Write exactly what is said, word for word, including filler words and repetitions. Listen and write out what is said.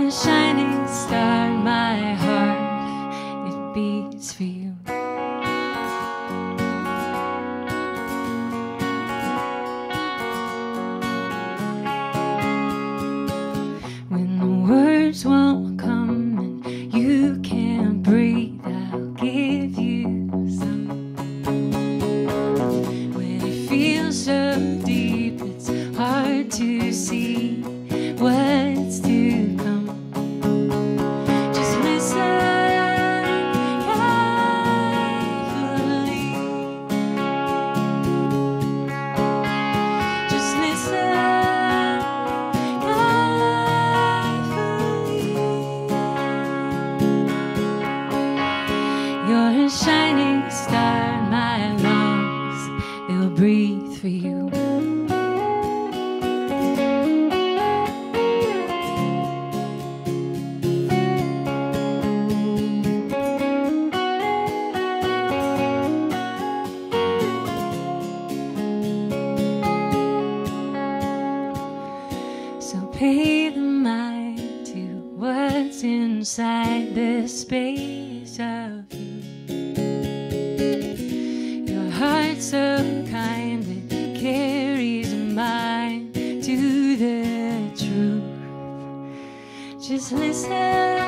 a shining star, my heart, it beats for you. When the words won't come and you can't breathe, I'll give you some. When it feels so deep, it's hard to see what's to come. Just listen carefully. Just listen carefully. You're a shining star, my lungs, they'll breathe for you. So pay the mind to what's inside the space of you. Your heart's so kind, it carries a mind to the truth. Just listen